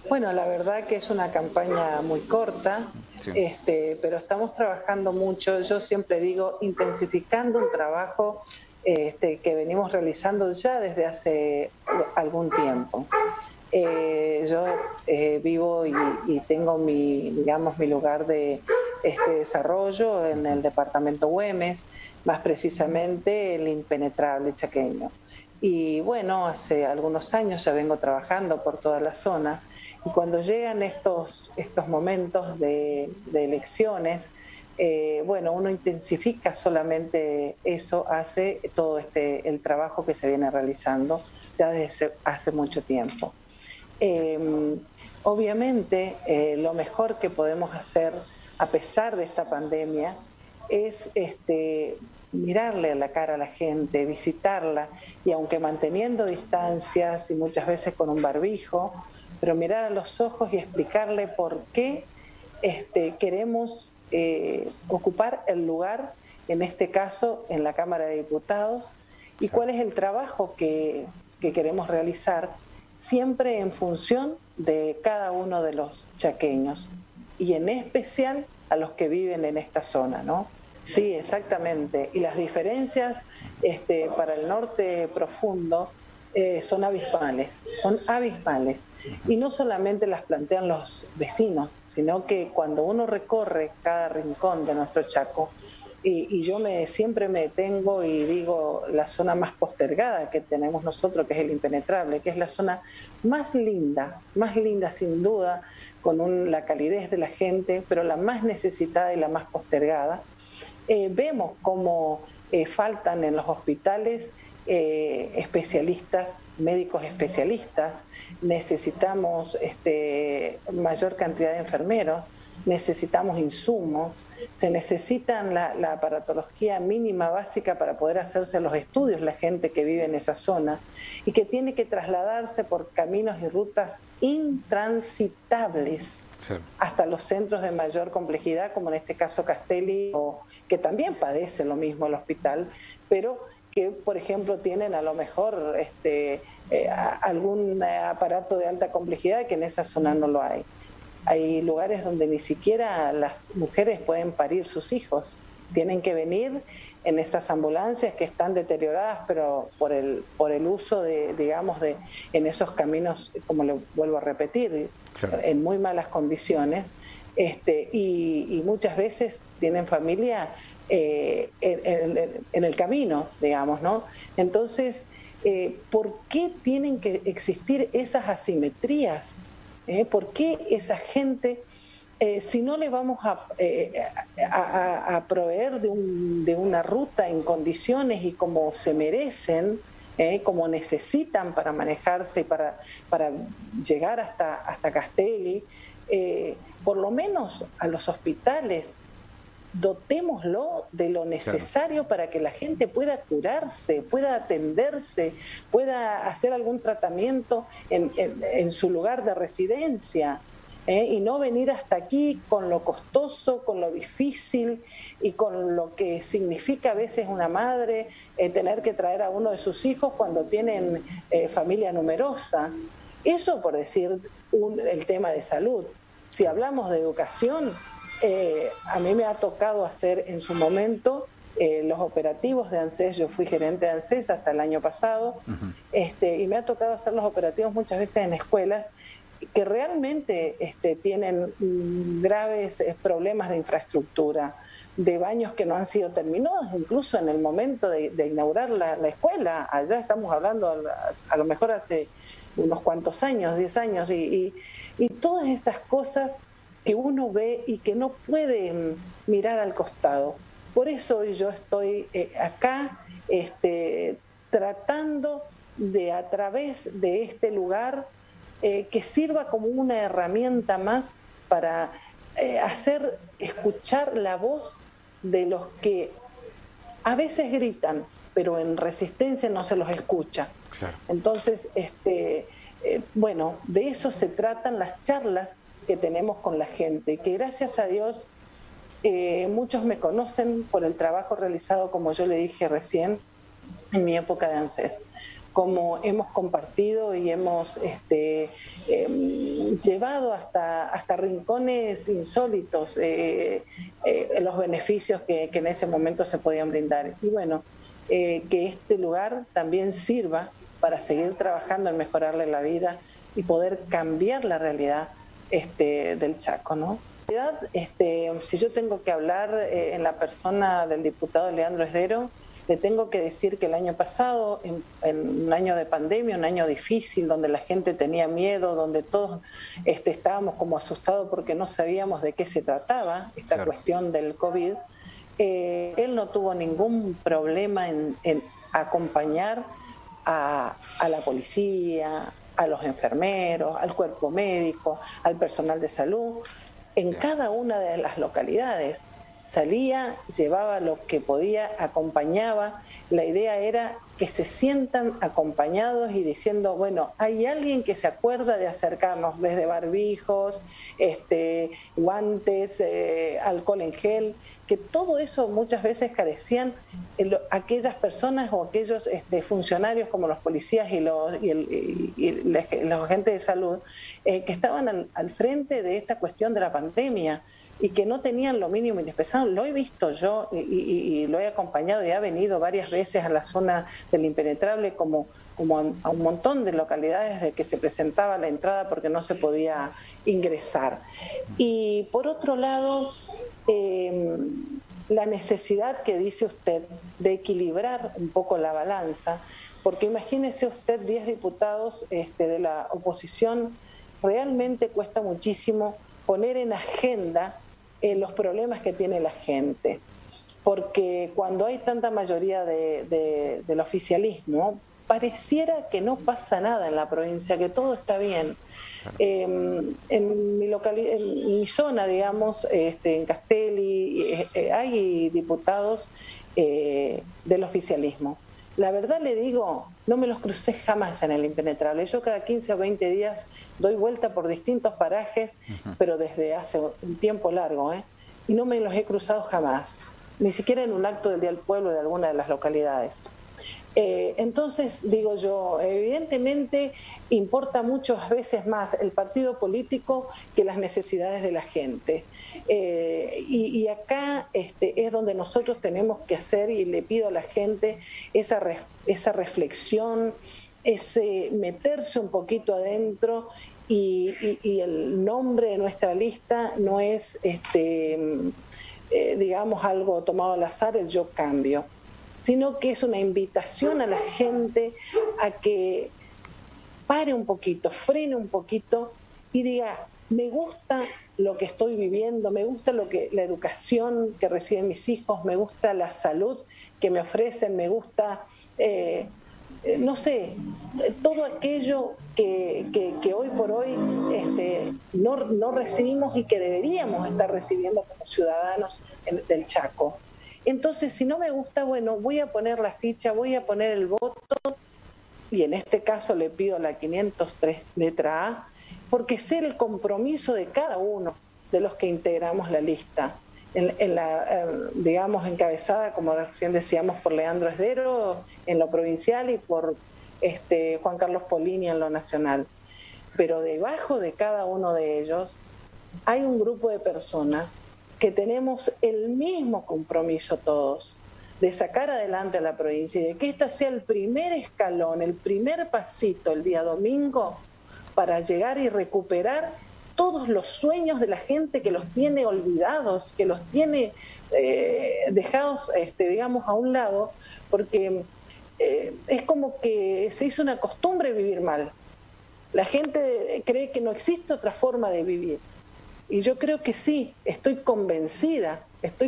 Bueno, la verdad que es una campaña muy corta, Sí, pero estamos trabajando mucho. Yo siempre digo, intensificando un trabajo que venimos realizando ya desde hace algún tiempo. Yo vivo y tengo mi, digamos, mi lugar de desarrollo en ujú, el departamento Güemes, más precisamente el impenetrable chaqueño. Y bueno, hace algunos años ya vengo trabajando por toda la zona y cuando llegan estos momentos de elecciones, bueno, uno intensifica solamente eso, hace todo el trabajo que se viene realizando ya desde hace mucho tiempo. bien, Eh, Obviamente, lo mejor que podemos hacer a pesar de esta pandemia es mirarle a la cara a la gente, visitarla y aunque manteniendo distancias y muchas veces con un barbijo, pero mirar a los ojos y explicarle por qué queremos ocupar el lugar, en este caso en la Cámara de Diputados, y claro, cuál es el trabajo que queremos realizar siempre en función de cada uno de los chaqueños y en especial a los que viven en esta zona, ¿no? Sí, exactamente. Y las diferencias para el norte profundo son abismales, son abismales. ujú, Y no solamente las plantean los vecinos, sino que cuando uno recorre cada rincón de nuestro Chaco, y yo siempre me detengo y digo la zona más postergada que tenemos nosotros, que es el impenetrable, que es la zona más linda sin duda, con la calidez de la gente, pero la más necesitada y la más postergada. Vemos cómo faltan en los hospitales especialistas, médicos especialistas, necesitamos mayor cantidad de enfermeros, necesitamos insumos, se necesitan la aparatología mínima básica para poder hacerse los estudios la gente que vive en esa zona y que tiene que trasladarse por caminos y rutas intransitables claro, hasta los centros de mayor complejidad, como en este caso Castelli, o que también padece lo mismo el hospital, pero que, por ejemplo, tienen a lo mejor algún aparato de alta complejidad que en esa zona no lo hay. Hay lugares donde ni siquiera las mujeres pueden parir sus hijos. Tienen que venir en esas ambulancias que están deterioradas, pero por el uso digamos, en esos caminos, como le vuelvo a repetir, claro. en muy malas condiciones, y muchas veces tienen familia en el camino, digamos, ¿no? Entonces, ¿por qué tienen que existir esas asimetrías? ¿Por qué esa gente, si no le vamos a proveer de una ruta en condiciones y como se merecen, como necesitan para manejarse y para llegar hasta Castelli, por lo menos a los hospitales dotémoslo de lo Claro. necesario para que la gente pueda curarse, pueda atenderse, pueda hacer algún tratamiento en su lugar de residencia. Y no venir hasta aquí con lo costoso, con lo difícil y con lo que significa a veces una madre tener que traer a uno de sus hijos cuando tienen familia numerosa. Eso por decir el tema de salud. Si Claro. hablamos de educación, a mí me ha tocado hacer en su momento los operativos de ANSES. Yo fui gerente de ANSES hasta el año pasado, Ujú, y me ha tocado hacer los operativos muchas veces en escuelas que realmente tienen graves problemas de infraestructura, de baños que no han sido terminados, incluso en el momento de inaugurar la escuela. Allá estamos hablando a lo mejor hace unos cuantos años, 10 años, y todas estas cosas que uno ve y que no puede mirar al costado. Por eso hoy yo estoy acá tratando de a través de este lugar que sirva como una herramienta más para hacer escuchar la voz de los que a veces gritan, pero en resistencia no se los escucha. claro. Entonces, bueno, de eso se tratan las charlas que tenemos con la gente, que gracias a Dios muchos me conocen por el trabajo realizado, como yo le dije recién, en mi época de ANSES. como hemos compartido y hemos llevado hasta rincones insólitos los beneficios que en ese momento se podían brindar. Y bueno, que este lugar también sirva para seguir trabajando en mejorarle la vida y poder cambiar la realidad del Chaco, ¿no? En realidad, si yo tengo que hablar en la persona del diputado Leandro Esdero, le tengo que decir que el año pasado, en un año de pandemia, un año difícil, donde la gente tenía miedo, donde todos estábamos como asustados porque no sabíamos de qué se trataba esta cuestión del COVID, él no tuvo ningún problema en acompañar a la policía, a los enfermeros, al cuerpo médico, al personal de salud, en cada una de las localidades. Salía, llevaba lo que podía, acompañaba. La idea era que se sientan acompañados y diciendo, bueno, hay alguien que se acuerda de acercarnos, desde barbijos, guantes, alcohol en gel, que todo eso muchas veces carecían aquellas personas o aquellos funcionarios como los policías y los agentes de salud que estaban al frente de esta cuestión de la pandemia y que no tenían lo mínimo indispensable. Lo he visto yo y lo he acompañado y ha venido varias veces a la zona del Impenetrable como a un montón de localidades de que se presentaba la entrada porque no se podía ingresar. Y por otro lado, la necesidad que dice usted de equilibrar un poco la balanza, porque imagínese usted 10 diputados de la oposición, realmente cuesta muchísimo poner en agenda los problemas que tiene la gente, porque cuando hay tanta mayoría del oficialismo, pareciera que no pasa nada en la provincia, que todo está bien. En mi zona, digamos, en Castelli, hay diputados del oficialismo. La verdad le digo, no me los crucé jamás en el Impenetrable. Yo cada 15 o 20 días doy vuelta por distintos parajes, pero desde hace un tiempo largo, y no me los he cruzado jamás, ni siquiera en un acto del Día del Pueblo de alguna de las localidades. Entonces, digo yo, evidentemente importa muchas veces más el partido político que las necesidades de la gente. Y acá es donde nosotros tenemos que hacer, y le pido a la gente esa reflexión, ese meterse un poquito adentro, y el nombre de nuestra lista no es, digamos, algo tomado al azar, el yo cambio, sino que es una invitación a la gente a que pare un poquito, frene un poquito y diga, me gusta lo que estoy viviendo, me gusta la educación que reciben mis hijos, me gusta la salud que me ofrecen, me gusta, no sé, todo aquello que hoy por hoy no recibimos y que deberíamos estar recibiendo como ciudadanos del Chaco. Entonces, si no me gusta, bueno, voy a poner la ficha, voy a poner el voto, y en este caso le pido la 503 letra A, porque sé el compromiso de cada uno de los que integramos la lista, digamos, encabezada, como recién decíamos, por Leandro Esdero en lo provincial y por Juan Carlos Polini en lo nacional. Pero debajo de cada uno de ellos hay un grupo de personas que tenemos el mismo compromiso todos, de sacar adelante a la provincia y de que esta sea el primer escalón, el primer pasito el día domingo para llegar y recuperar todos los sueños de la gente que los tiene olvidados, que los tiene dejados, digamos, a un lado, porque es como que se hizo una costumbre vivir mal. La gente cree que no existe otra forma de vivir. Y yo creo que sí, estoy convencida,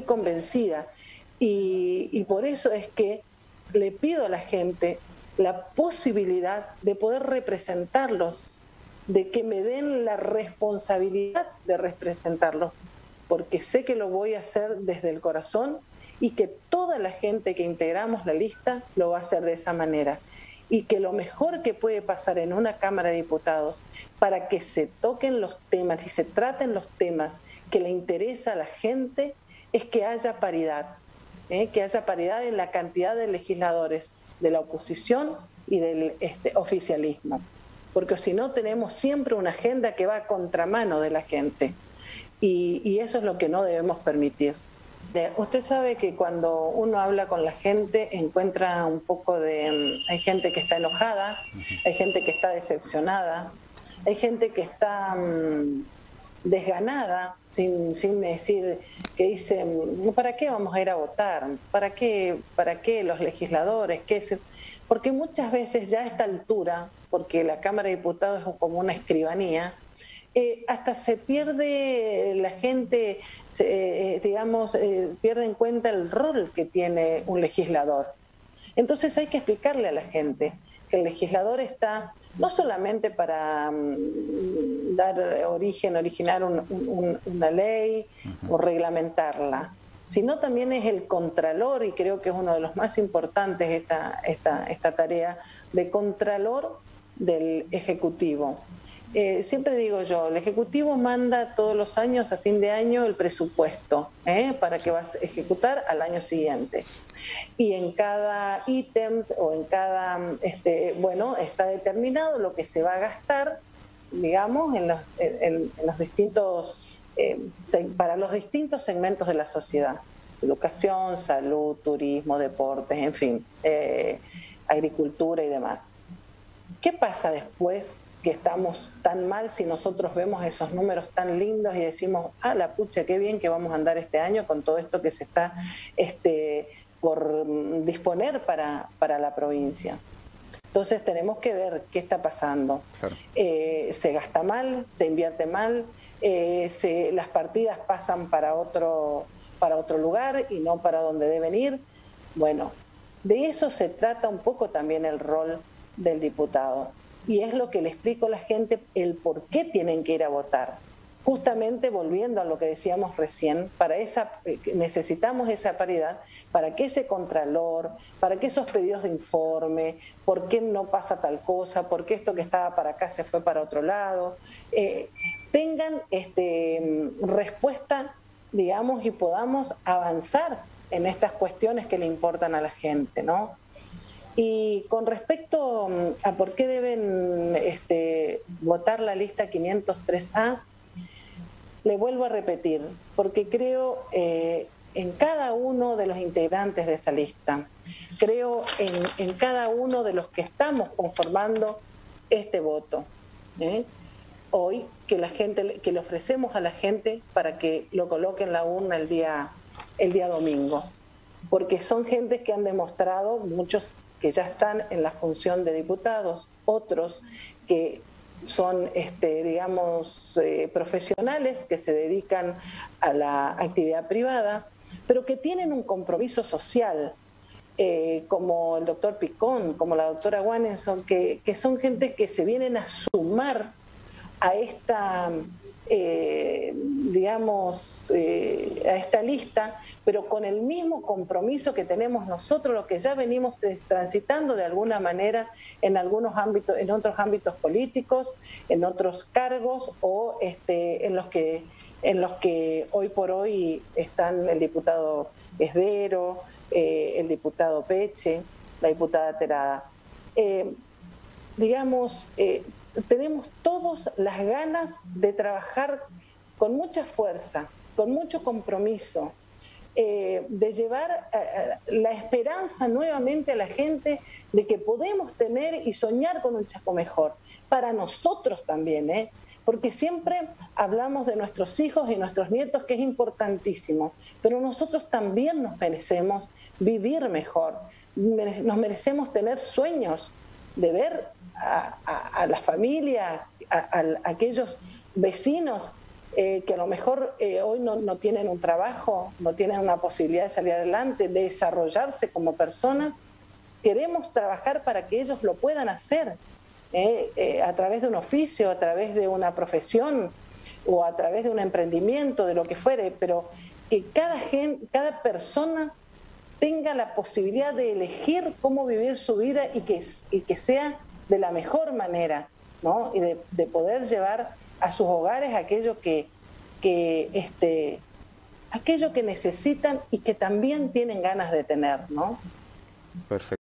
y por eso es que le pido a la gente la posibilidad de poder representarlos, de que me den la responsabilidad de representarlos, porque sé que lo voy a hacer desde el corazón y que toda la gente que integramos la lista lo va a hacer de esa manera. Y que lo mejor que puede pasar en una Cámara de Diputados para que se toquen los temas y se traten los temas que le interesa a la gente es que haya paridad en la cantidad de legisladores de la oposición y del oficialismo, porque si no tenemos siempre una agenda que va a contramano de la gente, y eso es lo que no debemos permitir. Usted sabe que cuando uno habla con la gente encuentra un poco de... Hay gente que está enojada, hay gente que está decepcionada, hay gente que está desganada, sin decir, que dice, ¿para qué vamos a ir a votar? ¿Para qué los legisladores? Porque muchas veces ya a esta altura, porque la Cámara de Diputados es como una escribanía, hasta se pierde la gente, pierde en cuenta el rol que tiene un legislador. Entonces hay que explicarle a la gente que el legislador está no solamente para originar una ley o reglamentarla, sino también es el contralor, y creo que es uno de los más importantes esta tarea de contralor del Ejecutivo. Siempre digo yo, el Ejecutivo manda todos los años, a fin de año, el presupuesto para que vas a ejecutar al año siguiente. Y en cada ítem o en cada, está determinado lo que se va a gastar, digamos, en los distintos, para los distintos segmentos de la sociedad. Educación, salud, turismo, deportes, en fin, agricultura y demás. ¿Qué pasa después que estamos tan mal si nosotros vemos esos números tan lindos y decimos, la pucha, qué bien que vamos a andar este año con todo esto que se está por disponer para la provincia? Entonces tenemos que ver qué está pasando. Claro. Se gasta mal, se invierte mal, las partidas pasan para otro lugar y no para donde deben ir. Bueno, de eso se trata un poco también el rol del diputado. Y es lo que le explico a la gente, el por qué tienen que ir a votar. Justamente volviendo a lo que decíamos recién, necesitamos esa paridad para que ese contralor, para que esos pedidos de informe, por qué no pasa tal cosa, por qué esto que estaba para acá se fue para otro lado, tengan respuesta, digamos, y podamos avanzar en estas cuestiones que le importan a la gente, ¿no? Y con respecto a por qué deben votar la lista 503A, le vuelvo a repetir, porque creo en cada uno de los integrantes de esa lista, creo en cada uno de los que estamos conformando este voto, hoy, que le ofrecemos a la gente para que lo coloque en la urna el día domingo, porque son gentes que han demostrado, muchos que ya están en la función de diputados, otros que son, profesionales que se dedican a la actividad privada, pero que tienen un compromiso social, como el doctor Picón, como la doctora Wanenson, que son gente que se vienen a sumar a esta, a esta lista, pero con el mismo compromiso que tenemos nosotros, los que ya venimos transitando de alguna manera en algunos ámbitos, en otros ámbitos políticos, en otros cargos o en los que hoy por hoy están el diputado Esdero, el diputado Peche, la diputada Terada. Tenemos todos las ganas de trabajar con mucha fuerza, con mucho compromiso, de llevar la esperanza nuevamente a la gente de que podemos tener y soñar con un Chaco mejor, para nosotros también, porque siempre hablamos de nuestros hijos y nuestros nietos, que es importantísimo, pero nosotros también nos merecemos vivir mejor, nos merecemos tener sueños de ver a la familia, a aquellos vecinos que a lo mejor hoy no tienen un trabajo, no tienen una posibilidad de salir adelante, de desarrollarse como personas. Queremos trabajar para que ellos lo puedan hacer a través de un oficio, a través de una profesión o a través de un emprendimiento, de lo que fuere, pero que cada persona tenga la posibilidad de elegir cómo vivir su vida y que sea de la mejor manera, ¿no? Y de poder llevar a sus hogares aquello que necesitan y que también tienen ganas de tener, ¿no? Perfecto.